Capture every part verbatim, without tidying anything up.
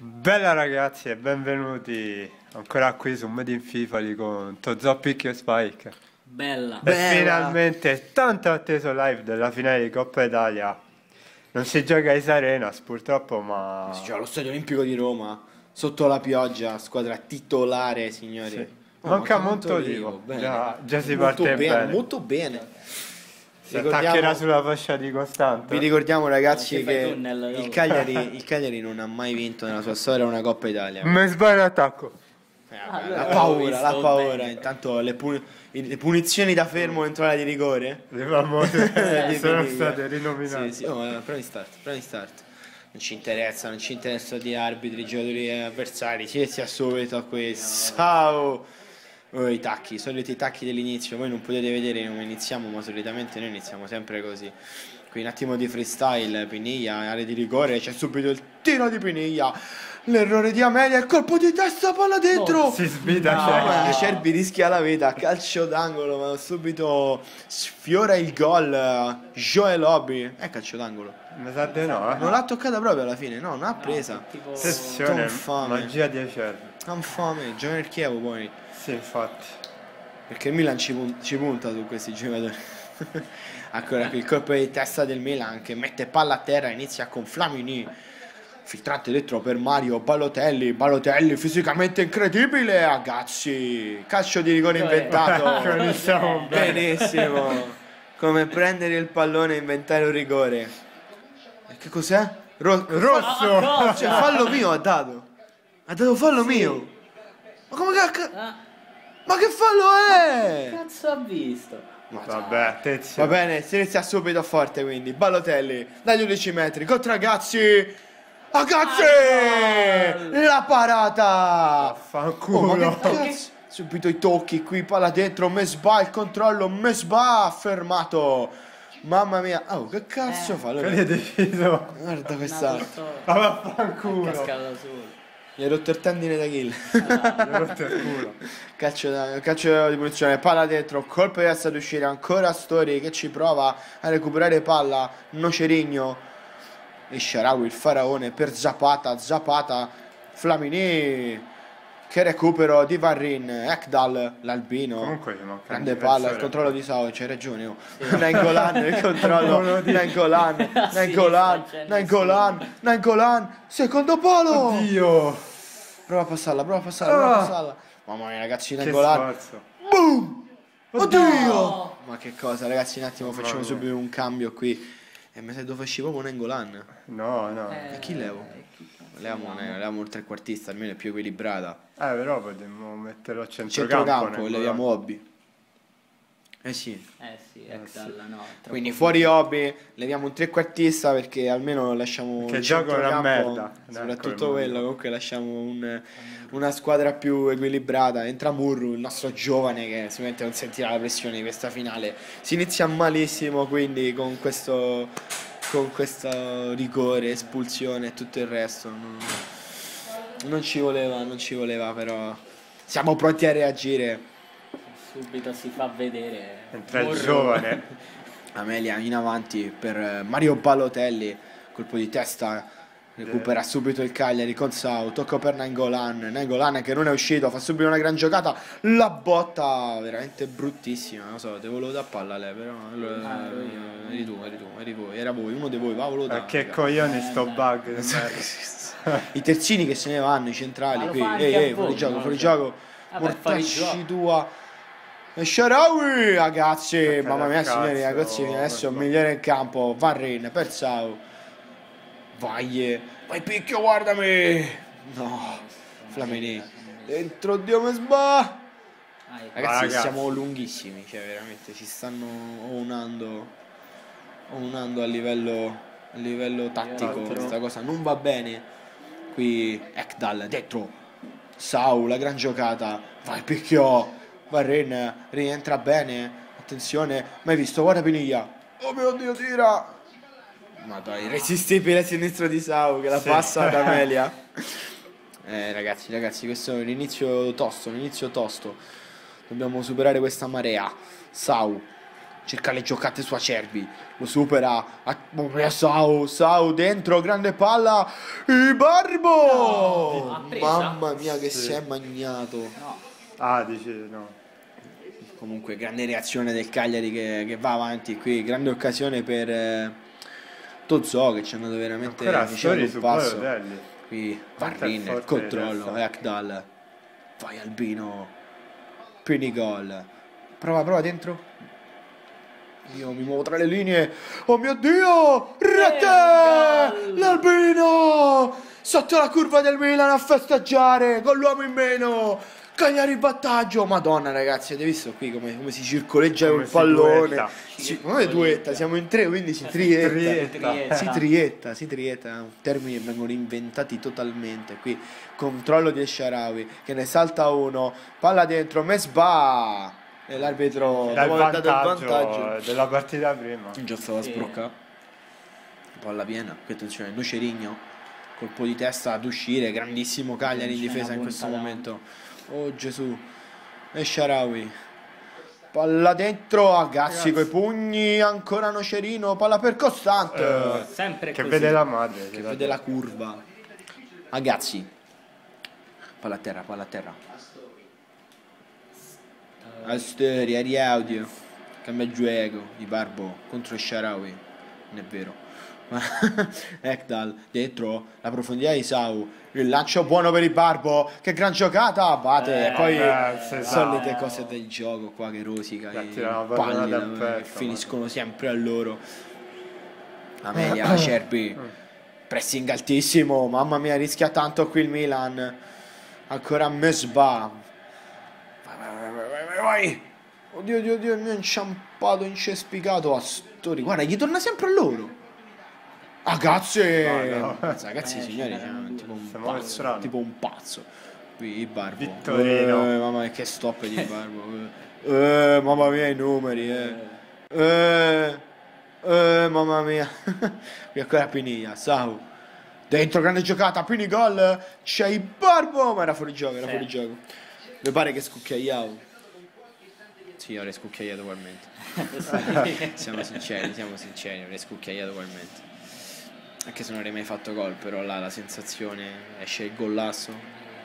Bella ragazzi e benvenuti ancora qui su Made in FIFA con Tozzo, Picchio e Spike. Bella. E Bella. finalmente tanto atteso live della finale di Coppa Italia. Non si gioca a Isarenas purtroppo, ma Si gioca allo Stadio Olimpico di Roma, sotto la pioggia, squadra titolare, signori. Sì. Oh, Manca molto Montolivo. bene. Già, già si molto parte bene, bene. molto bene. Si attaccherà sulla fascia di Vi Costante. ricordiamo ragazzi Ci fai che tunnel, il dopo. Cagliari, il Cagliari non ha mai vinto nella sua storia una Coppa Italia. Me sbaglio l'attacco. Eh, allora, la ho paura, visto la paura. bene. Intanto le, puni- le punizioni da fermo entro l'area di rigore. Le famose Di sono Piniglia. state rinominate. Sì, sì, oh, ma prendi start, prendi start. Non ci interessa, non ci interessa di arbitri, giocatori avversari, si sia subito a questo. Ciao! Oh, i tacchi, i soliti tacchi dell'inizio, voi non potete vedere come iniziamo, ma solitamente noi iniziamo sempre così. Qui un attimo di freestyle, Piniglia, area di rigore, c'è subito il tiro di Piniglia, l'errore di Amelia, il colpo di testa, palla dentro! Si sbida No. Cervi. Ma Cerbi rischia la vita, calcio d'angolo, ma subito sfiora il gol. Joel Lobby, è calcio d'angolo. Mi sa di no, eh. Non l'ha toccata proprio alla fine, no, non ha presa. Tipo... Sessione, Sto infame. magia di Acerbi. Ha infame, gioca nel Chievo poi. Sì, infatti. Perché il Milan ci, pun- ci punta su questi giocatori. Ancora qui il colpo di testa del Milan che mette palla a terra, inizia con Flamini. Filtrante dentro per Mario Balotelli. Balotelli fisicamente incredibile, ragazzi. Calcio di rigore inventato. Iniziamo bene. Benissimo. Come prendere il pallone e inventare un rigore. E che cos'è? Ro- Rosso! Ah, cioè, fallo mio ha dato. Ha dato fallo mio. Ma come cacchio? Ah, Ma che fallo è? cazzo ha visto? Ma Vabbè, Va attenzione. bene, si inizia subito forte quindi. Balotelli dagli undici metri contro Ragazzi. Ragazzi! La parata! Oh, ma Fanculo. che cazzo? Subito i tocchi qui, palla dentro, Mesbah, il controllo, Mesbah fermato. Mamma mia, oh che cazzo Eh. fa? Che Allora, hai deciso? guarda questa. Ma vaffanculo. Cascato da solo. Gli hai rotto il tendine d'Achille. Mi ha rotto il culo. Calcio, da- calcio di punizione, palla dentro, colpo di testa ad uscire, ancora Stori che ci prova a recuperare palla, Nocerigno e Sharawi il faraone per Zapata, Zapata, Flamini che recupero di Varrin, Ekdal l'albino, Comunque ci manca un grande palla, il difensore. controllo di Sao, c'hai ragione, oh. Nangolan, il controllo, Nangolan, A Nangolan, sinistra c'è Nangolan, Nangolan, secondo palo! Oddio. Prova a passarla, prova a passarla, prova a Ah. passarla. Mamma mia, ragazzi, Che Nangolan. sforzo. Boom! Oddio! No! Ma che cosa, ragazzi, un attimo, facciamo Mamma mia. subito un cambio qui. E mi sa dove esci proprio Nangolan. No, no. Eh, E chi levo? eh, chi cazzo Leviamo, leviamo? leviamo il trequartista, almeno è più equilibrata. Eh, però potremmo metterlo a centrocampo. Centrocampo, nel leviamo gol. Hobby. Eh sì. Eh sì, Ekdal, no. troppo Quindi più- fuori Hobby, leviamo un trequartista perché almeno lasciamo Che il gioco è una centrocampo, merda. soprattutto Ecco, quello, comunque lasciamo un- una squadra più equilibrata. Entra Murru, il nostro giovane che sicuramente non sentirà la pressione di questa finale. Si inizia malissimo quindi con questo con questo rigore, espulsione e tutto il resto. Non, non ci voleva, non ci voleva, però siamo pronti a reagire. Subito si fa vedere. Entra il Morro. giovane. Amelia in avanti per eh, Mario Balotelli, colpo di testa, recupera subito il Cagliari con Sau, tocco per Nangolan, Nangolan che non è uscito, fa subito una gran giocata, la botta veramente bruttissima, non so, devo volevo da palla lei, però Ah, eh, eri tu, eri tu, eri voi, era voi, uno di voi, va volevo Ma da. che coglioni sto bug di merda. I terzini che se ne vanno, i centrali Ma lo qui, fa anche ehi a ehi, voi, fuori gioco, no? fuori Cioè, gioco, vabbè, fuori mortacci gioco. tua. E Sharawi, ragazzi, Che mamma mia, cazzo, signori, ragazzi, guarda. adesso il migliore in campo, Varrin, per Sau. Vai, vai picchio, guardami. No, Flamini, dentro Dio Mesbah. Vai. Ragazzi, ragazzi. siamo lunghissimi, cioè veramente ci stanno ounando, ounando a livello, a livello tattico, Tattico. questa cosa non va bene. Qui Ekdal, dentro, Sau, la gran giocata, vai picchio. Varren rientra bene, attenzione, mai visto, guarda Piniglia, oh mio Dio, tira, ma dai, irresistibile sinistro di Sau che la Sì. passa ad Amelia. Eh ragazzi, ragazzi, questo è un inizio tosto, un inizio tosto, dobbiamo superare questa marea. Sau, cerca le giocate su Acerbi, lo supera, a Sau, Sau dentro, grande palla, il Barbo! No, ha presa? Mamma mia che Sì. si è magnato. No. Ah, dici no. Comunque grande reazione del Cagliari che, che va avanti qui, grande occasione per eh, Tozzo che ci è andato veramente Ancora vicino Astori un su passo. Balotelli. Qui Quanto è Varrin, il forte controllo, di testa. Ekdal, vai Albino, Pinigol, prova, prova dentro. Io mi muovo tra le linee, oh mio Dio, rete, gol! l'Albino, sotto la curva del Milan a festeggiare, con l'uomo in meno, Cagliari in vantaggio, madonna ragazzi, avete visto qui come, come si circoleggia Come il si pallone, duetta. si, come duetta, siamo in tre quindi si trietta. Trietta. Si trietta, si trietta, termini che vengono inventati totalmente. Qui controllo di Esharawi che ne salta uno, palla dentro, Mesbah e l'arbitro Dal dopo aver dato il vantaggio, vantaggio della partita prima. già stava Sì. sbrocca, palla piena. Qui attenzione, Nocerigno, colpo di testa ad uscire, grandissimo Cagliari in C'è difesa una in questo punta momento. Oh Gesù, Esharawi, palla dentro, Agazzi coi pugni, ancora Nocerino, palla per Costante. Eh, Sempre che così. vede la madre. Che vede la curva. Agazzi. Palla a terra, palla a terra. Asteri, Ari Audio. Cambia gioco di Barbo contro Sharawi. Non è vero. Ekdal dentro la profondità di Sau. Il lancio buono per il Barbo. Che gran giocata. Bate. Eh, e poi vabbè, si sa. solite cose del gioco qua che rosica. La I tirano palli proprio da da- petto, che finiscono sempre a loro. Amelia, Acerbi. Pressing altissimo, mamma mia, rischia tanto qui il Milan. Ancora Mesbah. Vai, vai, vai, vai, vai, vai. Oddio, oddio, oddio, il mio inciampato, incespicato. Astori, guarda, gli torna sempre a loro. Ragazzi, No, no. ragazzi, Eh, signori, c'era siamo un- tipo un si muove pazzo, strano. tipo un pazzo. Qui il Barbo. Vittorino. Eh, mamma mia, che stop di Barbo. Eh, mamma mia, i numeri, eh. Eh, eh, mamma mia. Qui ancora Piniglia, Sau. Dentro, grande giocata, Pini gol. C'è il Barbo, ma era fuori gioco, era Sì. fuori gioco. Mi pare che scucchiaiavo. Sì, avrei scucchiaiato ugualmente. Siamo sinceri, siamo sinceri, avrei scucchiaiato ugualmente. Anche se non avrei mai fatto gol, però là la sensazione, esce il gollasso.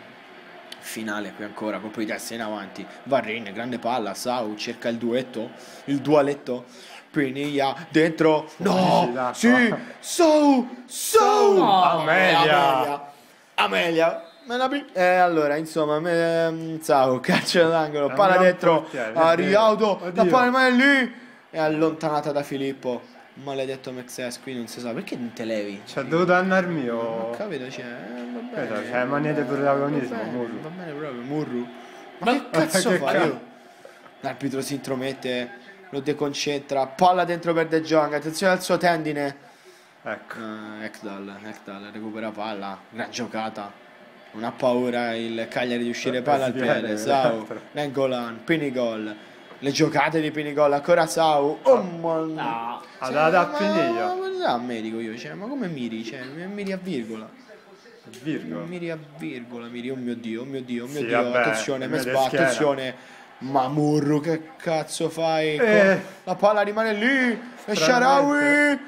Finale qui ancora, colpo di testa in avanti. Varrin, grande palla, Sau cerca il duetto, il dualetto. Piniglia dentro, no, d'acqua. sì, Sau, Sau, No. Amelia. Amelia. Me la pi- eh, allora, insomma, me, Sau, calcio d'angolo, È palla un dentro, portiere, a è vero. Riauto, la Oddio. palla è lì, è allontanata da Filippo. Maledetto Mexes, qui non si sa perché non te levi. C'è dovuto andare Non mio. capito, cioè, eh, va bene. Aspetta, c'è manie di protagonismo, Va bene, Murru. va bene proprio, Murru. Ma che Ma- cazzo che fa? cazzo? Io- L'arbitro si intromette, lo deconcentra, palla dentro per De Jong, attenzione al suo tendine. Ecco. Uh, Ekdal, Ekdal recupera palla, gran giocata. Non ha paura il Cagliari di uscire palla al piede. piede, Sau, esatto. Nengolan, Pinigol. Le giocate di Pinigol, ancora Sau. Oh, ma... No. Ha dato a ma- Piniglia. Ma da medico io, cioè, ma come miri? Cioè, miri a virgola. Virgola. Miri a virgola, miri, oh mio Dio, oh mio Dio, oh mio Sì, Dio, vabbè, attenzione, vede Mesbah, schiena. attenzione. Ma Murru, che cazzo fai? Eh. La palla rimane lì. E Stranamente. Sharawi.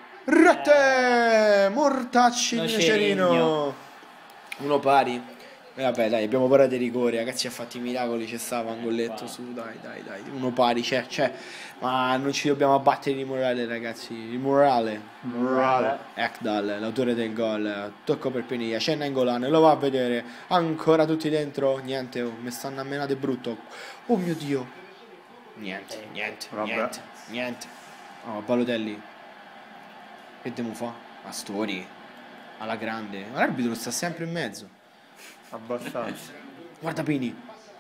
Rete! Mortacci di Nocerino. Nocerino. Uno pari. E vabbè, dai, abbiamo paura dei rigori, ragazzi, ha fatto i miracoli, c'è stava un golletto su, dai, dai, dai. Uno pari, c'è, c'è. Ma non ci dobbiamo abbattere di morale, ragazzi. Il morale. Morale. Ekdal, l'autore del gol, tocco per Piniglia, c'è Nengolan, lo va a vedere, ancora tutti dentro, niente, oh, mi stanno a menare brutto, oh mio Dio, niente, niente, Vabbè. niente, niente, oh Balotelli, che devo fa? Astori, alla grande, ma l'arbitro sta sempre in mezzo, Abbastanza. guarda Pini,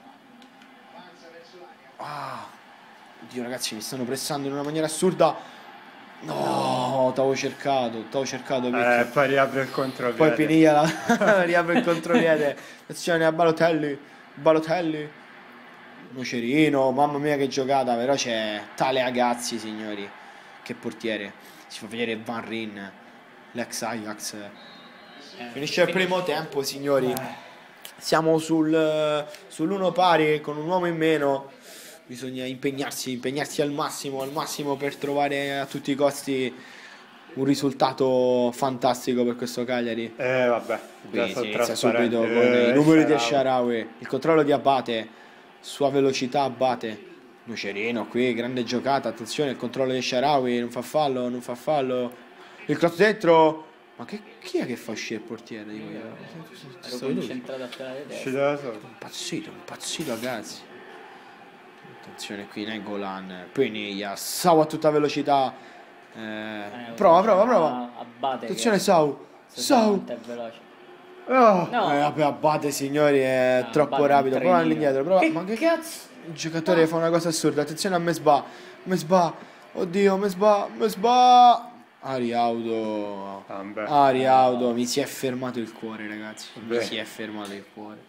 ah, Dio ragazzi mi stanno pressando in una maniera assurda. No, t'avevo cercato, t'avevo cercato perché Eh, poi riapre il contropiede. poi Piniglia la... riapre il contropiede. Attenzione a Balotelli, Balotelli, Nocerino, mamma mia che giocata, però c'è tale Agazzi, signori. Che portiere. Si fa vedere Van Rijn, l'ex Ajax. Finisce il primo tempo, signori. Siamo sul sull'uno pari con un uomo in meno. bisogna impegnarsi, impegnarsi al massimo, al massimo per trovare a tutti i costi un risultato fantastico per questo Cagliari. Eh vabbè, già Quindi sono si inizia trasparenti. subito con Eh, i numeri di El El-Shaarawy, il controllo di Abate, sua velocità Abate, Lucerino qui, grande giocata, attenzione il controllo di El-Shaarawy, non fa fallo, non fa fallo, il cross dentro, ma che, chi è che fa uscire il portiere di quello? Ero concentrato a tirare testa. uscito da solo. Impazzito, impazzito ragazzi. Attenzione qui Nainggolan, Peniglia, Sau a tutta velocità. Eh, Eh, prova, prova, prova. a- Abate Attenzione che Sau. Sau. è veloce. Oh, No, Eh, vabbè, Abate signori è Ah, troppo Abate rapido. un Prova trenino. all'indietro, prova. Che Ma che cazzo? il giocatore fa una cosa assurda. Attenzione a Mesbah. Mesbah. Oddio, Mesbah, Mesbah. Ariaudo. vabbè. Ariaudo, mi si è fermato il cuore, ragazzi. Mi Beh. si è fermato il cuore.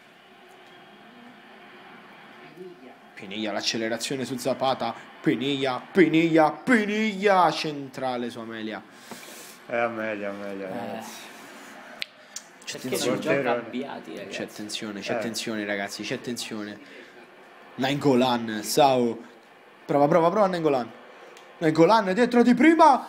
Peniglia, l'accelerazione su Zapata. Peniglia, Peniglia, Peniglia. Centrale su Amelia. È Amelia, Amelia, Eh, ragazzi. C'è perché attenzione. non gioca Portiere- avviati, C'è ragazzi. attenzione, c'è Eh. attenzione ragazzi, c'è attenzione. Nainggolan, Sau. Prova, prova, prova Nainggolan. Nainggolan dentro di prima.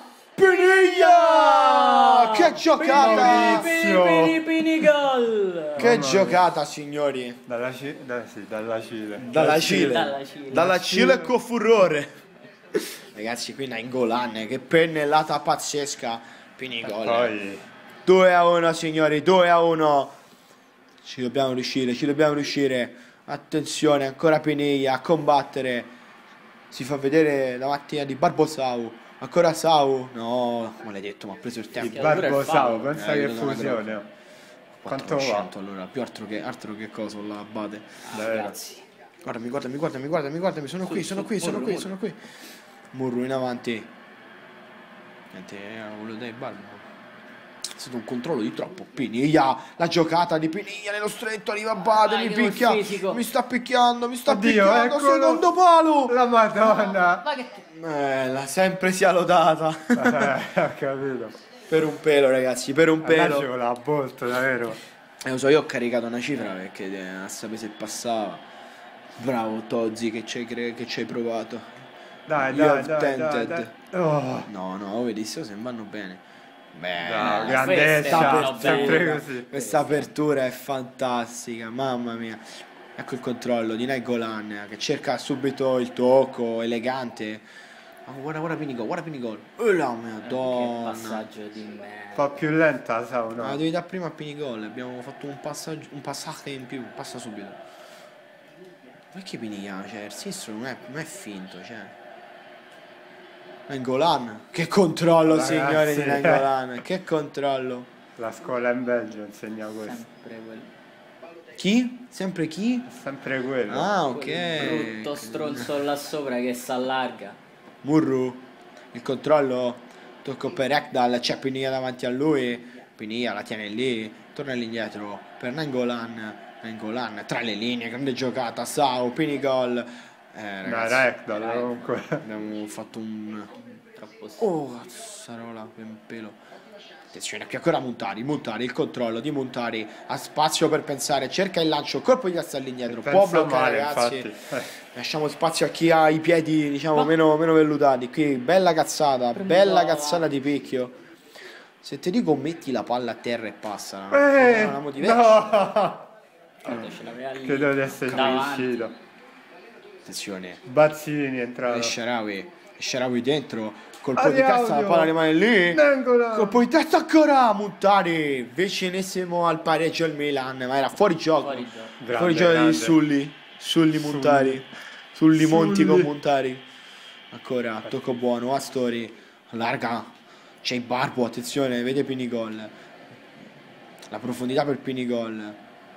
Peniglia! Che giocata! Maurizio! Pini, pini, pini, gol! Che Mamma mia. giocata, signori. Dalla, Ci- da- sì, dalla Cile. Dalla Cile. Dalla Cile. Dalla Cile con furore. Ragazzi, qui Nainggolan, che pennellata pazzesca. Pinigol. Poi due a uno, signori, due a uno. Ci dobbiamo riuscire, ci dobbiamo riuscire. Attenzione, ancora Peniglia a combattere. Si fa vedere la mattina di Barbosau. Ancora Sau. No, maledetto, ma ha preso il il tempo. Bar- pure il Barbosau, fallo. pensa Eh, che io non la fusione. Quanto va? quattrocento allora, più altro che, altro che cosa la Abate. Davvero. Ragazzi, Guardami, guardami, guardami, guardami, guardami, sono Su, qui, su, sono qui, sono Murru, qui, Murru. sono qui. Murru in avanti. Niente, era quello dei Barbo. È stato un controllo di troppo. Piniglia, la giocata di Piniglia nello stretto, arriva Abate, Vai, mi col picchia, fisico. mi sta picchiando, mi sta Oddio, picchiando, eccolo. secondo palo. La Madonna. ma che Eh, la sempre sia lodata. Eh, ho capito. Per un pelo, ragazzi, per un Pelo. pelo. La bolto, davvero. Eh, lo so, io ho caricato una cifra perché eh, a sapere se passava. Bravo Tozzi che ci hai, cre- che ci hai provato. Dai, You dai, have dai, dai, tented. dai. Oh, No, no, vedi, sto se vanno bene. Beh, no, queste grandezza, vanno sempre bene. così. questa apertura è fantastica, mamma mia. Ecco il controllo di Nainggolan che cerca subito il tocco elegante. Ma guarda, guarda Pinigol, guarda Pinigol. Oh la che madonna. passaggio di Un me. po' più lenta, Sau, Ma no? devi dare prima a Pinigol, abbiamo fatto un passaggio, un passaggio in più, passa subito. Perché Piniglia? Cioè, il sinistro non è, non è finto, cioè. Nainggolan, che controllo, Ragazzi, signori di eh. Nainggolan, che controllo. La scuola in Belgio insegna questo. Sempre quel, Chi? Sempre chi? È sempre quello. Ah, quel ok. brutto stronzo là sopra che si allarga. Murru, il controllo, tocco per Ekdal, c'è Piniglia davanti a lui, Piniglia la tiene lì, torna all'indietro per Nainggolan, Nainggolan tra le linee, grande giocata, Sau, Pinigol. Eh, No, ragazzi, era Ekdal comunque. abbiamo fatto un... Troppo s- Oh, cazzarola, ben pelo. Attenzione, qui ancora Montari, Montari, il controllo di Montari, ha spazio per pensare, cerca il lancio, colpo di testa all'indietro, può Pensa bloccare male, ragazzi. infatti. Eh. Lasciamo spazio a chi ha i piedi, diciamo, Ma- meno, meno vellutati. Qui, bella cazzata, Prendi bella la- cazzata di picchio. Se ti dico metti la palla a terra e passa. Eh, no, una motivation. no! Quando ce l'aveva lì Credo di essere davanti. riuscito. Attenzione, Bazzini è entrato. El-Shaarawy, El-Shaarawy dentro, colpo di Adiaudio. testa, la palla rimane lì. Nainggolan. Colpo di testa ancora, Montari, vicinissimo al pareggio al Milan, ma era fuori gioco. Fuori gioco. Grande, fuori gioco di grande. Sulli, Sulli Montari, Sulli Monti Sulli. con Montari. Ancora, tocco buono, Astori, larga, c'è il Barbo, attenzione, vede Pinigol. La profondità per Pinigol.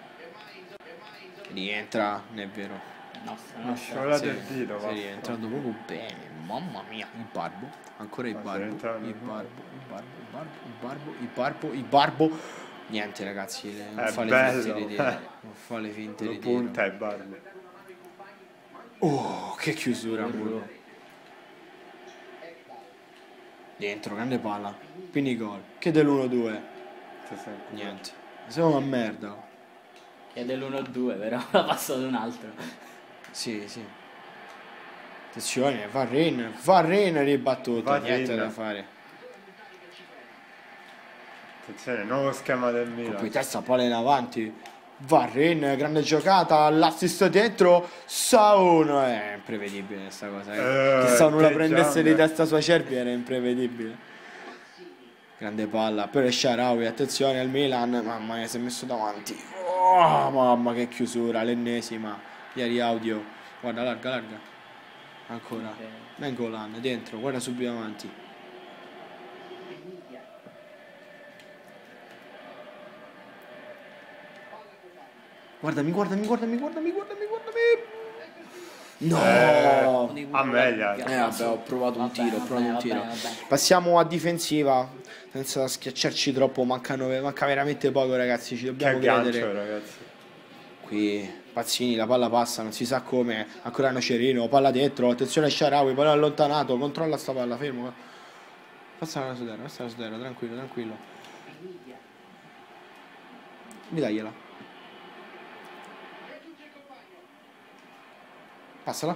Rientra, non è vero. Nostra, Una nostra. scivolata Sì, il dito. sì, va. è entrato proprio bene, mamma mia, il Barbo, ancora il Ma Barbo, se è entrato il normale. Barbo, il Barbo, il Barbo, il Barbo, il Barbo, il Barbo. Niente ragazzi, le- non È fa le bello, finte di eh. tiro, non fa le finte Lo di tiro. punta e barbo. Oh, che chiusura, Murru. Murru. Dentro, grande palla. Pinigol. Che dell'uno due. Ci sei. Niente. Siamo una merda. Chiede l'uno due, però la passa ad un altro. Sì, sì. Attenzione, Varrin, Varrin ribattuto, Varrin. niente da fare. Attenzione, nuovo schema del Colpo di Milan. testa, palla in avanti. Varrin, grande giocata, l'assist dentro, Saun. È imprevedibile questa cosa. Eh. Eh, Che Saun la che prendesse di gianga. testa sua Cervi era imprevedibile. Grande palla per il Shaarawy, attenzione al Milan, mamma mia si è messo davanti. Oh, mamma che chiusura, l'ennesima. Ieri audio, guarda larga, larga. Ancora, Nainggolan dentro, guarda subito avanti. Guardami, guardami, guardami, guardami, guardami, guardami. No! A meglio. Eh vabbè, ho provato un Vabbè, tiro, ho provato un vabbè, tiro. vabbè, vabbè. Passiamo a difensiva, senza schiacciarci troppo, mancano, manca veramente poco ragazzi, ci Che dobbiamo aggancio, credere. ragazzi. Qui Pazzini, la palla passa, non si sa come, ancora Nocerino, palla dentro, attenzione Shaarawy, palla allontanato, controlla sta palla, fermo. Passa la sudera, passa la sudera, tranquillo, tranquillo. Mi dagliela. Passala.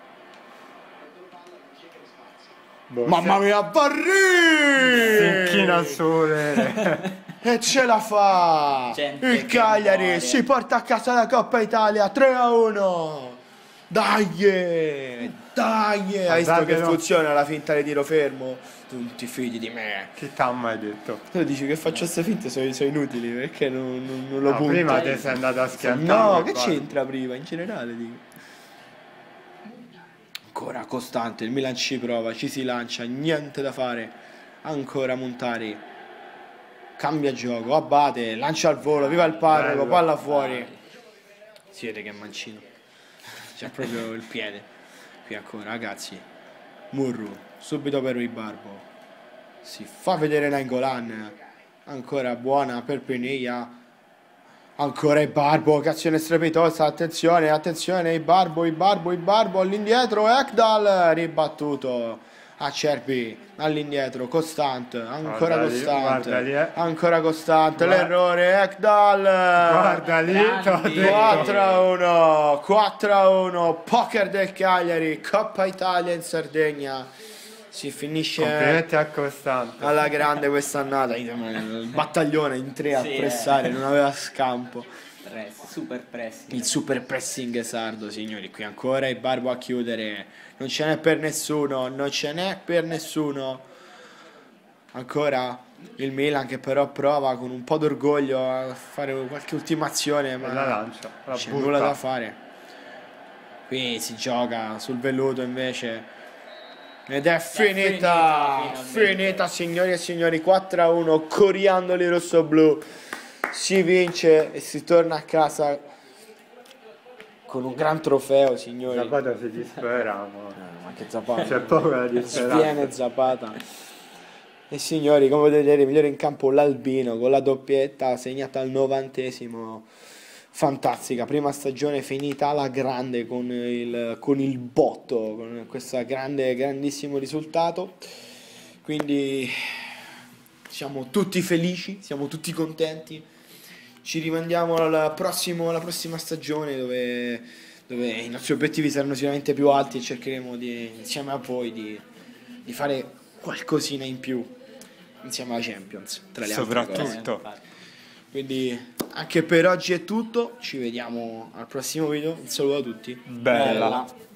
Boh, Mamma mia, si Varrin! inchina al sole. E ce la fa! Gente Il che Cagliari muore. si porta a casa la Coppa Italia tre a uno! Dai! Dai! Hai visto che Guardatelo. funziona la finta di tiro fermo? Tu ti fidi di me. Chi t'ha mai detto? Tu dici che faccio queste finte sono, sono inutili perché non, non, non lo No, punto. prima te sei andato a schiantare. No, che guarda. c'entra prima? In generale dico. Ancora costante, il Milan ci prova, ci si lancia, niente da fare. Ancora Montari. Cambia gioco, abbatte, lancia al volo, viva il parroco, Bello. palla fuori. Si vede che è mancino. C'è proprio il piede. Qui ancora, ragazzi. Murru, subito per il Barbo. Si fa vedere Nainggolan. Ancora buona per Peniglia. Ancora il Barbo, che azione strepitosa, attenzione, attenzione, il Barbo, il Barbo, il Barbo, all'indietro, Ekdal, ribattuto. Acerbi, all'indietro, Costante, ancora Guarda lì, Costante, guarda lì, eh. ancora Costante, Guarda. l'errore, Ekdal. Guarda lì, Grandi. t'ho detto. quattro a uno, quattro a uno, poker del Cagliari, Coppa Italia in Sardegna. Si finisce Complimenti a Costante. alla grande quest'annata. Il battaglione in tre a Sì, pressare, eh. non aveva scampo. Press, super press. Il super pressing sardo, signori. Qui ancora il Barbo a chiudere. Non ce n'è per nessuno, non ce n'è per nessuno. Ancora il Milan che però prova con un po' d'orgoglio a fare qualche ultimazione, ma E la lancia, la c'è butta. nulla da fare. Qui si gioca sul velluto invece. Ed è finita, finita, finita, finalmente. signori e signori, quattro a uno, coriandoli rosso-blu. Si vince e si torna a casa con un gran trofeo, signori. Zapata si dispera, ma Eh, ma che Zapata. c'è poco da disperare. Sviene Zapata. E signori, come potete vedere, migliore in campo l'Albino con la doppietta segnata al novantesimo. Fantastica, prima stagione finita alla grande con il, con il botto, con questo grande, grandissimo risultato. Quindi siamo tutti felici, siamo tutti contenti. Ci rimandiamo al prossimo, alla prossima stagione dove, dove i nostri obiettivi saranno sicuramente più alti e cercheremo di, insieme a voi di, di fare qualcosina in più insieme alla Champions, tra le altre cose. Soprattutto. Quindi anche per oggi è tutto, ci vediamo al prossimo video, un saluto a tutti. Bella. Bella.